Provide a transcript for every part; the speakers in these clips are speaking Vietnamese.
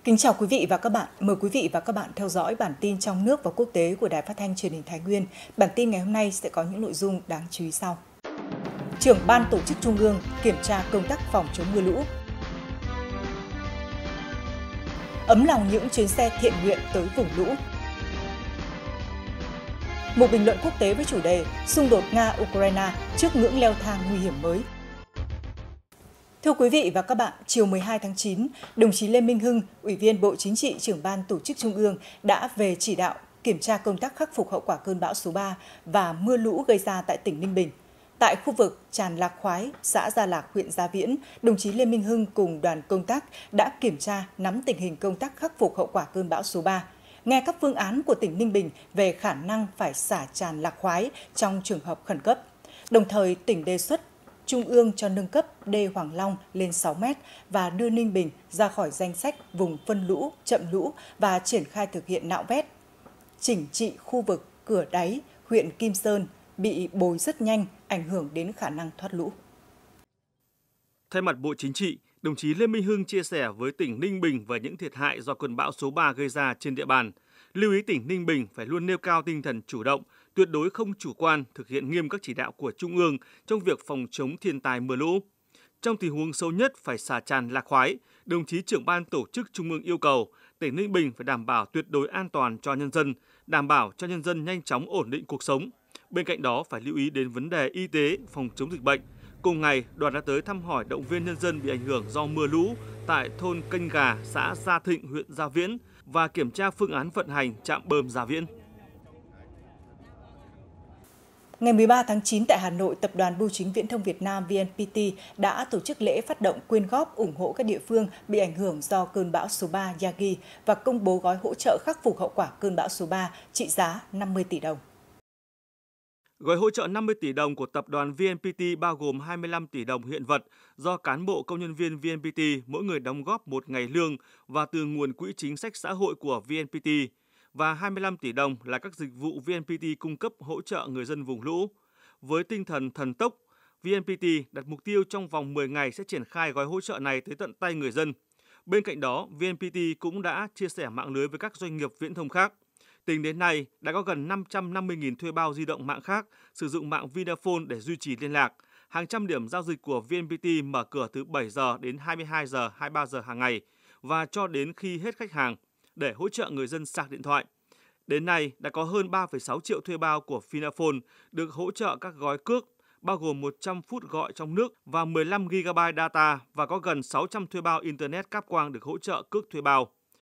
Kính chào quý vị và các bạn. Mời quý vị và các bạn theo dõi bản tin trong nước và quốc tế của Đài Phát thanh Truyền hình Thái Nguyên. Bản tin ngày hôm nay sẽ có những nội dung đáng chú ý sau. Trưởng Ban Tổ chức Trung ương kiểm tra công tác phòng chống mưa lũ. Ấm lòng những chuyến xe thiện nguyện tới vùng lũ. Một bình luận quốc tế với chủ đề xung đột Nga-Ukraine trước ngưỡng leo thang nguy hiểm mới. Thưa quý vị và các bạn, chiều 12 tháng 9, đồng chí Lê Minh Hưng, Ủy viên Bộ Chính trị, Trưởng Ban Tổ chức Trung ương đã về chỉ đạo kiểm tra công tác khắc phục hậu quả cơn bão số 3 và mưa lũ gây ra tại tỉnh Ninh Bình. Tại khu vực Tràn Lạc Khoái, xã Gia Lạc, huyện Gia Viễn, đồng chí Lê Minh Hưng cùng đoàn công tác đã kiểm tra nắm tình hình công tác khắc phục hậu quả cơn bão số 3, nghe các phương án của tỉnh Ninh Bình về khả năng phải xả Tràn Lạc Khoái trong trường hợp khẩn cấp. Đồng thời, tỉnh đề xuất Trung ương cho nâng cấp đê Hoàng Long lên 6 m và đưa Ninh Bình ra khỏi danh sách vùng phân lũ, chậm lũ và triển khai thực hiện nạo vét, chỉnh trị khu vực Cửa Đáy, huyện Kim Sơn bị bồi rất nhanh, ảnh hưởng đến khả năng thoát lũ. Thay mặt Bộ Chính trị, đồng chí Lê Minh Hưng chia sẻ với tỉnh Ninh Bình về những thiệt hại do cơn bão số 3 gây ra trên địa bàn. Lưu ý tỉnh Ninh Bình phải luôn nêu cao tinh thần chủ động, tuyệt đối không chủ quan, thực hiện nghiêm các chỉ đạo của Trung ương trong việc phòng chống thiên tai mưa lũ. Trong tình huống xấu nhất phải xả Tràn Lạc Khoái, đồng chí Trưởng Ban Tổ chức Trung ương yêu cầu tỉnh Ninh Bình phải đảm bảo tuyệt đối an toàn cho nhân dân, đảm bảo cho nhân dân nhanh chóng ổn định cuộc sống. Bên cạnh đó phải lưu ý đến vấn đề y tế, phòng chống dịch bệnh. Cùng ngày, đoàn đã tới thăm hỏi động viên nhân dân bị ảnh hưởng do mưa lũ tại thôn Kênh Gà, xã Gia Thịnh, huyện Gia Viễn và kiểm tra phương án vận hành trạm bơm Gia Viễn. Ngày 13 tháng 9 tại Hà Nội, Tập đoàn Bưu chính Viễn thông Việt Nam VNPT đã tổ chức lễ phát động quyên góp ủng hộ các địa phương bị ảnh hưởng do cơn bão số 3 Yagi và công bố gói hỗ trợ khắc phục hậu quả cơn bão số 3 trị giá 50 tỷ đồng. Gói hỗ trợ 50 tỷ đồng của tập đoàn VNPT bao gồm 25 tỷ đồng hiện vật do cán bộ công nhân viên VNPT mỗi người đóng góp một ngày lương và từ nguồn quỹ chính sách xã hội của VNPT và 25 tỷ đồng là các dịch vụ VNPT cung cấp hỗ trợ người dân vùng lũ. Với tinh thần thần tốc, VNPT đặt mục tiêu trong vòng 10 ngày sẽ triển khai gói hỗ trợ này tới tận tay người dân. Bên cạnh đó, VNPT cũng đã chia sẻ mạng lưới với các doanh nghiệp viễn thông khác. Tính đến nay, đã có gần 550.000 thuê bao di động mạng khác sử dụng mạng Vinaphone để duy trì liên lạc. Hàng trăm điểm giao dịch của VNPT mở cửa từ 7 giờ đến 22 giờ, 23 giờ hàng ngày và cho đến khi hết khách hàng để hỗ trợ người dân sạc điện thoại. Đến nay, đã có hơn 3,6 triệu thuê bao của Vinaphone được hỗ trợ các gói cước, bao gồm 100 phút gọi trong nước và 15 GB data và có gần 600 thuê bao Internet cáp quang được hỗ trợ cước thuê bao.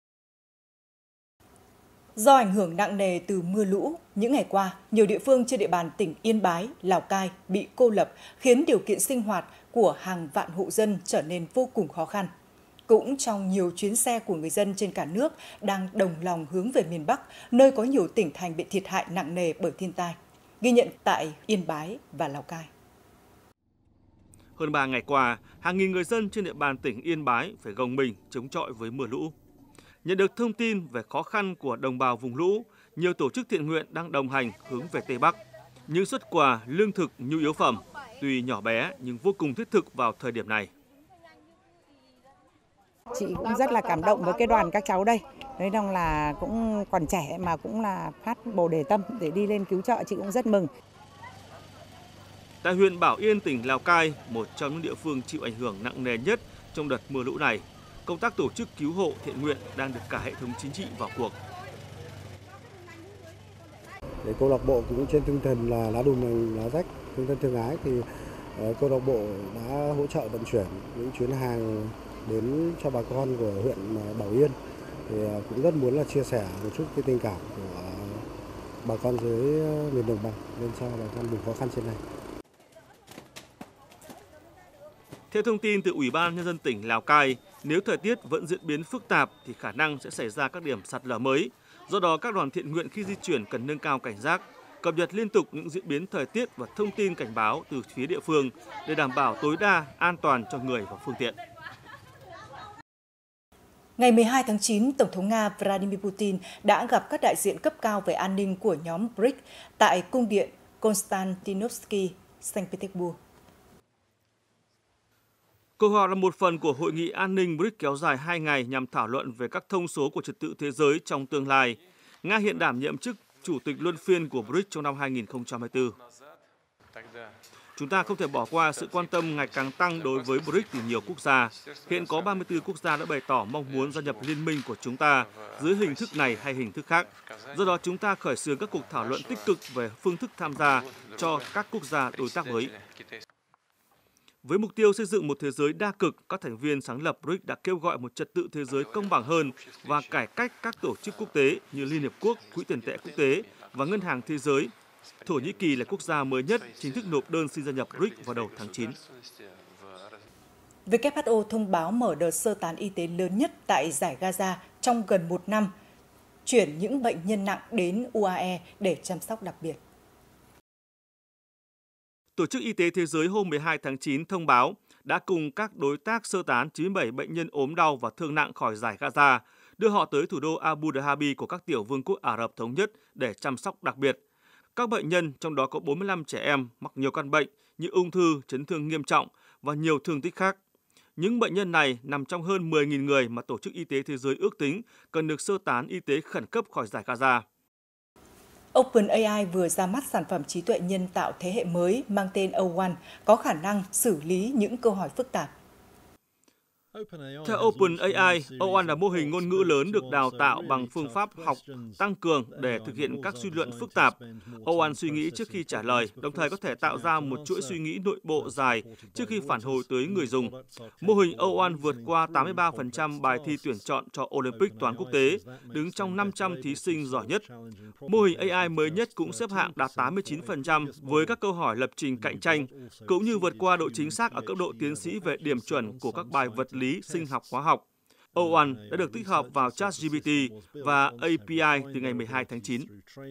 Do ảnh hưởng nặng nề từ mưa lũ, những ngày qua, nhiều địa phương trên địa bàn tỉnh Yên Bái, Lào Cai bị cô lập, khiến điều kiện sinh hoạt của hàng vạn hộ dân trở nên vô cùng khó khăn. Cũng trong nhiều chuyến xe của người dân trên cả nước đang đồng lòng hướng về miền Bắc, nơi có nhiều tỉnh thành bị thiệt hại nặng nề bởi thiên tai, ghi nhận tại Yên Bái và Lào Cai. Hơn 3 ngày qua, hàng nghìn người dân trên địa bàn tỉnh Yên Bái phải gồng mình chống chọi với mưa lũ. Nhận được thông tin về khó khăn của đồng bào vùng lũ, nhiều tổ chức thiện nguyện đang đồng hành hướng về Tây Bắc. Những suất quà, lương thực, nhu yếu phẩm, tuy nhỏ bé nhưng vô cùng thiết thực vào thời điểm này. Chị cũng rất là cảm động với cái đoàn các cháu đây. Nói rằng là cũng còn trẻ mà cũng là phát bồ đề tâm để đi lên cứu trợ, chị cũng rất mừng. Tại huyện Bảo Yên, tỉnh Lào Cai, một trong những địa phương chịu ảnh hưởng nặng nề nhất trong đợt mưa lũ này, công tác tổ chức cứu hộ thiện nguyện đang được cả hệ thống chính trị vào cuộc. Để câu lạc bộ cũng trên tinh thần là lá đùm lá rách, tinh thần thương ái thì câu lạc bộ đã hỗ trợ vận chuyển những chuyến hàng đến cho bà con của huyện Bảo Yên. Thì cũng rất muốn là chia sẻ một chút cái tình cảm của bà con dưới miền đồng bằng lên cho bà con vùng khó khăn trên này. Theo thông tin từ Ủy ban Nhân dân tỉnh Lào Cai, nếu thời tiết vẫn diễn biến phức tạp thì khả năng sẽ xảy ra các điểm sạt lở mới. Do đó, các đoàn thiện nguyện khi di chuyển cần nâng cao cảnh giác, cập nhật liên tục những diễn biến thời tiết và thông tin cảnh báo từ phía địa phương để đảm bảo tối đa an toàn cho người và phương tiện. Ngày 12 tháng 9, Tổng thống Nga Vladimir Putin đã gặp các đại diện cấp cao về an ninh của nhóm BRICS tại Cung điện Konstantinovsky, Saint Petersburg. Cuộc họp là một phần của Hội nghị An ninh BRICS kéo dài 2 ngày nhằm thảo luận về các thông số của trật tự thế giới trong tương lai. Nga hiện đảm nhiệm chức Chủ tịch luân phiên của BRICS trong năm 2024. Chúng ta không thể bỏ qua sự quan tâm ngày càng tăng đối với BRICS từ nhiều quốc gia. Hiện có 34 quốc gia đã bày tỏ mong muốn gia nhập liên minh của chúng ta dưới hình thức này hay hình thức khác. Do đó, chúng ta khởi xướng các cuộc thảo luận tích cực về phương thức tham gia cho các quốc gia đối tác mới. Với mục tiêu xây dựng một thế giới đa cực, các thành viên sáng lập BRICS đã kêu gọi một trật tự thế giới công bằng hơn và cải cách các tổ chức quốc tế như Liên Hiệp Quốc, Quỹ tiền tệ quốc tế và Ngân hàng Thế giới. Thổ Nhĩ Kỳ là quốc gia mới nhất chính thức nộp đơn xin gia nhập BRICS vào đầu tháng 9. WHO thông báo mở đợt sơ tán y tế lớn nhất tại Dải Gaza trong gần một năm, chuyển những bệnh nhân nặng đến UAE để chăm sóc đặc biệt. Tổ chức Y tế Thế giới hôm 12 tháng 9 thông báo đã cùng các đối tác sơ tán 97 bệnh nhân ốm đau và thương nặng khỏi Dải Gaza, đưa họ tới thủ đô Abu Dhabi của các tiểu vương quốc Ả Rập Thống Nhất để chăm sóc đặc biệt. Các bệnh nhân, trong đó có 45 trẻ em, mắc nhiều căn bệnh như ung thư, chấn thương nghiêm trọng và nhiều thương tích khác. Những bệnh nhân này nằm trong hơn 10.000 người mà Tổ chức Y tế Thế giới ước tính cần được sơ tán y tế khẩn cấp khỏi Dải Gaza. OpenAI vừa ra mắt sản phẩm trí tuệ nhân tạo thế hệ mới mang tên O1, có khả năng xử lý những câu hỏi phức tạp. Theo OpenAI, O1 là mô hình ngôn ngữ lớn được đào tạo bằng phương pháp học tăng cường để thực hiện các suy luận phức tạp. O1 suy nghĩ trước khi trả lời, đồng thời có thể tạo ra một chuỗi suy nghĩ nội bộ dài trước khi phản hồi tới người dùng. Mô hình O1 vượt qua 83% bài thi tuyển chọn cho Olympic toán quốc tế, đứng trong 500 thí sinh giỏi nhất. Mô hình AI mới nhất cũng xếp hạng đạt 89% với các câu hỏi lập trình cạnh tranh, cũng như vượt qua độ chính xác ở cấp độ tiến sĩ về điểm chuẩn của các bài vật lý, sinh học, hóa học. O1 đã được tích hợp vào ChatGPT và API từ ngày 12 tháng 9.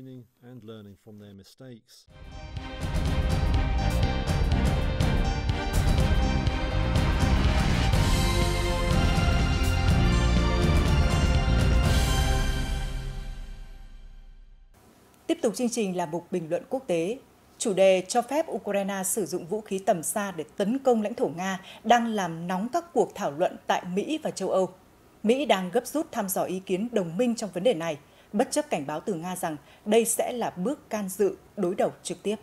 Tiếp tục chương trình là mục bình luận quốc tế. Chủ đề cho phép Ukraine sử dụng vũ khí tầm xa để tấn công lãnh thổ Nga đang làm nóng các cuộc thảo luận tại Mỹ và châu Âu. Mỹ đang gấp rút thăm dò ý kiến đồng minh trong vấn đề này, bất chấp cảnh báo từ Nga rằng đây sẽ là bước can dự đối đầu trực tiếp.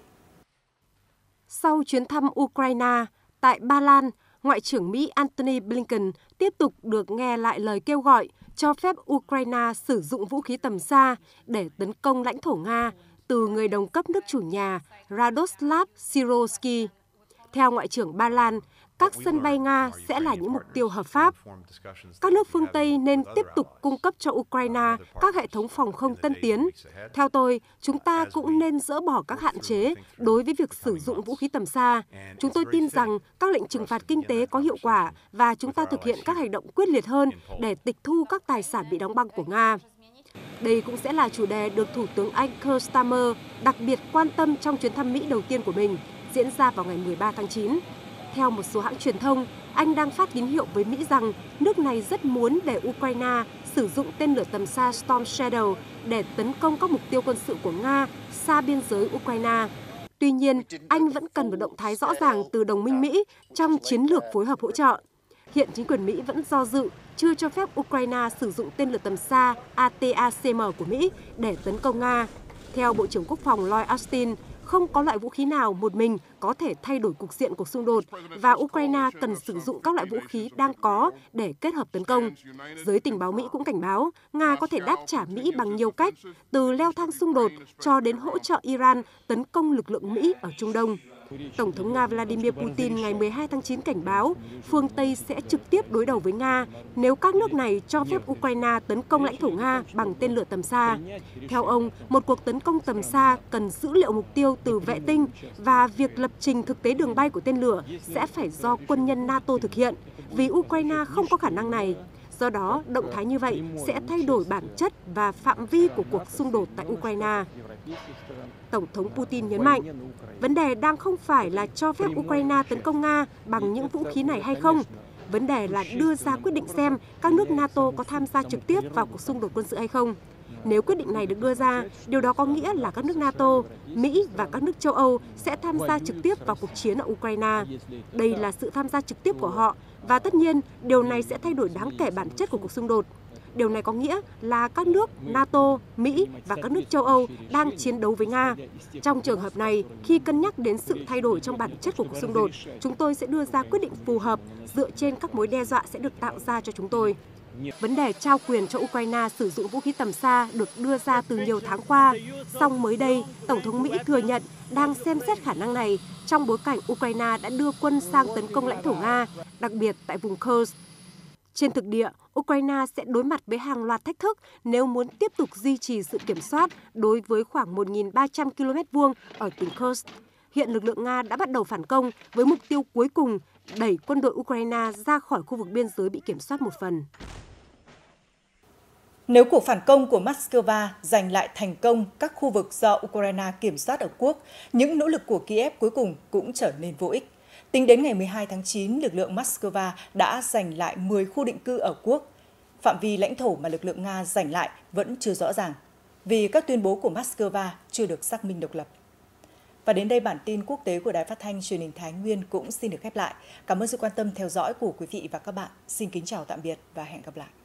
Sau chuyến thăm Ukraine, tại Ba Lan, Ngoại trưởng Mỹ Antony Blinken tiếp tục được nghe lại lời kêu gọi cho phép Ukraine sử dụng vũ khí tầm xa để tấn công lãnh thổ Nga từ người đồng cấp nước chủ nhà Radoslav Sikorski. Theo Ngoại trưởng Ba Lan, các sân bay Nga sẽ là những mục tiêu hợp pháp. Các nước phương Tây nên tiếp tục cung cấp cho Ukraine các hệ thống phòng không tân tiến. Theo tôi, chúng ta cũng nên dỡ bỏ các hạn chế đối với việc sử dụng vũ khí tầm xa. Chúng tôi tin rằng các lệnh trừng phạt kinh tế có hiệu quả và chúng ta thực hiện các hành động quyết liệt hơn để tịch thu các tài sản bị đóng băng của Nga. Đây cũng sẽ là chủ đề được Thủ tướng Anh Keir Starmer đặc biệt quan tâm trong chuyến thăm Mỹ đầu tiên của mình, diễn ra vào ngày 13 tháng 9. Theo một số hãng truyền thông, Anh đang phát tín hiệu với Mỹ rằng nước này rất muốn để Ukraine sử dụng tên lửa tầm xa Storm Shadow để tấn công các mục tiêu quân sự của Nga xa biên giới Ukraine. Tuy nhiên, Anh vẫn cần một động thái rõ ràng từ đồng minh Mỹ trong chiến lược phối hợp hỗ trợ. Hiện chính quyền Mỹ vẫn do dự, chưa cho phép Ukraine sử dụng tên lửa tầm xa ATACM của Mỹ để tấn công Nga. Theo Bộ trưởng Quốc phòng Lloyd Austin, không có loại vũ khí nào một mình có thể thay đổi cục diện cuộc xung đột và Ukraine cần sử dụng các loại vũ khí đang có để kết hợp tấn công. Giới tình báo Mỹ cũng cảnh báo Nga có thể đáp trả Mỹ bằng nhiều cách, từ leo thang xung đột cho đến hỗ trợ Iran tấn công lực lượng Mỹ ở Trung Đông. Tổng thống Nga Vladimir Putin ngày 12 tháng 9 cảnh báo phương Tây sẽ trực tiếp đối đầu với Nga nếu các nước này cho phép Ukraine tấn công lãnh thổ Nga bằng tên lửa tầm xa. Theo ông, một cuộc tấn công tầm xa cần dữ liệu mục tiêu từ vệ tinh và việc lập trình thực tế đường bay của tên lửa sẽ phải do quân nhân NATO thực hiện, vì Ukraine không có khả năng này. Do đó, động thái như vậy sẽ thay đổi bản chất và phạm vi của cuộc xung đột tại Ukraine. Tổng thống Putin nhấn mạnh, vấn đề đang không phải là cho phép Ukraine tấn công Nga bằng những vũ khí này hay không. Vấn đề là đưa ra quyết định xem các nước NATO có tham gia trực tiếp vào cuộc xung đột quân sự hay không. Nếu quyết định này được đưa ra, điều đó có nghĩa là các nước NATO, Mỹ và các nước châu Âu sẽ tham gia trực tiếp vào cuộc chiến ở Ukraine. Đây là sự tham gia trực tiếp của họ Và tất nhiên, điều này sẽ thay đổi đáng kể bản chất của cuộc xung đột. Điều này có nghĩa là các nước NATO, Mỹ và các nước châu Âu đang chiến đấu với Nga. Trong trường hợp này, khi cân nhắc đến sự thay đổi trong bản chất của cuộc xung đột, chúng tôi sẽ đưa ra quyết định phù hợp dựa trên các mối đe dọa sẽ được tạo ra cho chúng tôi. Vấn đề trao quyền cho Ukraine sử dụng vũ khí tầm xa được đưa ra từ nhiều tháng qua, song mới đây, Tổng thống Mỹ thừa nhận đang xem xét khả năng này trong bối cảnh Ukraine đã đưa quân sang tấn công lãnh thổ Nga, đặc biệt tại vùng Kursk. Trên thực địa, Ukraine sẽ đối mặt với hàng loạt thách thức nếu muốn tiếp tục duy trì sự kiểm soát đối với khoảng 1.300 km² ở tỉnh Kursk. Hiện lực lượng Nga đã bắt đầu phản công với mục tiêu cuối cùng đẩy quân đội Ukraine ra khỏi khu vực biên giới bị kiểm soát một phần. Nếu cuộc phản công của Moscow giành lại thành công các khu vực do Ukraine kiểm soát ở quốc, những nỗ lực của Kiev cuối cùng cũng trở nên vô ích. Tính đến ngày 12 tháng 9, lực lượng Moscow đã giành lại 10 khu định cư ở quốc. Phạm vi lãnh thổ mà lực lượng Nga giành lại vẫn chưa rõ ràng, vì các tuyên bố của Moscow chưa được xác minh độc lập. Và đến đây bản tin quốc tế của Đài Phát thanh Truyền hình Thái Nguyên cũng xin được khép lại. Cảm ơn sự quan tâm theo dõi của quý vị và các bạn. Xin kính chào tạm biệt và hẹn gặp lại.